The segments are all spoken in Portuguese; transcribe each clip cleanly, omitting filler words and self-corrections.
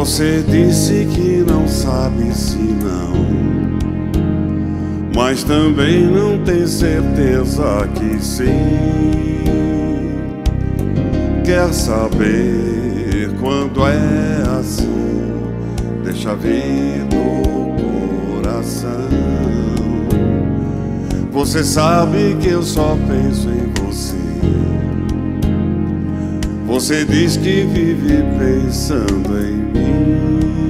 Você disse que não sabe se não, mas também não tem certeza que sim. Quer saber quando é assim? Deixa vir no coração. Você sabe que eu só penso em você. Você diz que vive pensando em mim.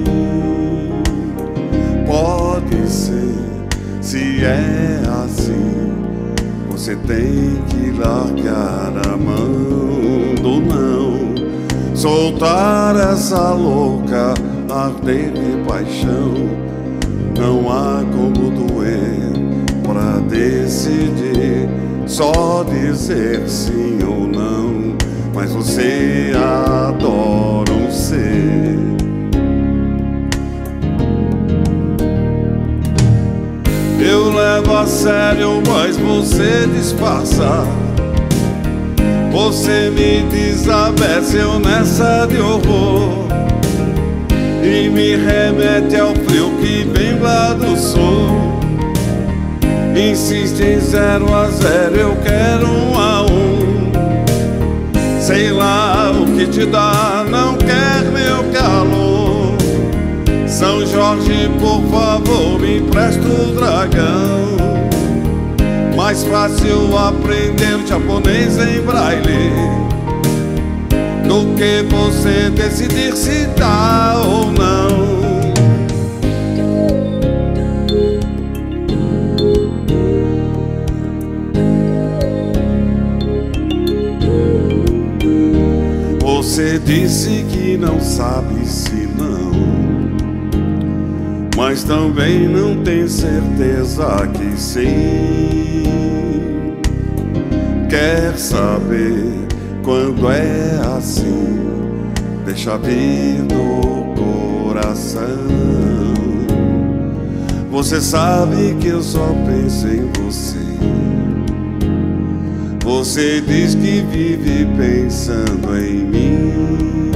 Pode ser, se é assim, você tem que largar a mão do não, soltar essa louca arder de paixão. Não há como doer pra decidir, só dizer sim ou não. Mas você adora um ser. Eu levo a sério, mas você disfarça. Você me desabeça nessa de horror e me remete ao frio que vem lá do sul. Insiste em 0 a 0, eu quero 1 a 1. Sei lá o que te dá, não quer meu calor. São Jorge, por favor, me empresta o dragão. Mais fácil aprender japonês em braille do que você decidir se dá ou não. Você disse que não sabe se não, mas também não tem certeza que sim. Quer saber quando é assim? Deixa vir no coração. Você sabe que eu só penso em você. Você diz que vive pensando em mim.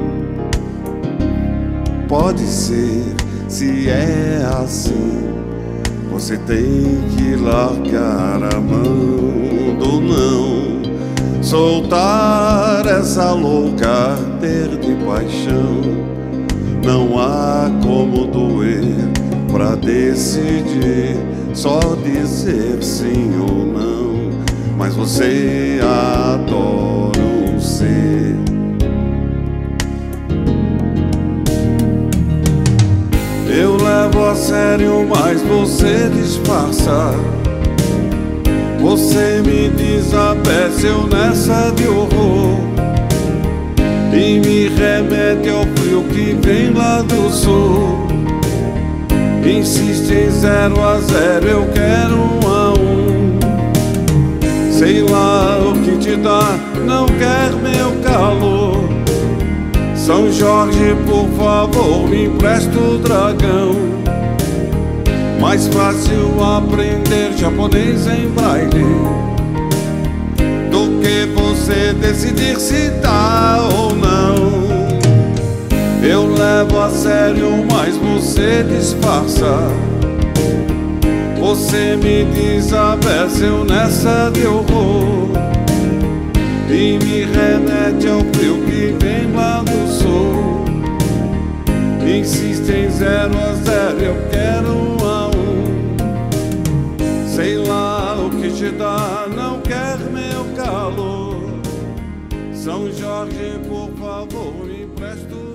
Pode ser, se é assim, você tem que largar a mão do não, soltar essa louca arder de paixão. Não há como doer pra decidir, só dizer sim ou não. Mas você adora um ser. Eu levo a sério, mas você disfarça. Você me desabeceu nessa de horror e me remete ao frio que vem lá do sul. Insiste em 0 a 0, eu quero 1 a 1. Sei lá o que te dá, não quer meu calor. São Jorge, por favor, me empresta o dragão. Mais fácil aprender japonês em braille do que você decidir se dá ou não. Eu levo a sério, mas você disfarça. Você me desabeceu nessa de horror e me remete ao frio que vem lá do sul. Insiste em 0 a 0, eu quero 1 a 1. Sei lá o que te dá, não quer meu calor. São Jorge, por favor, me empresta o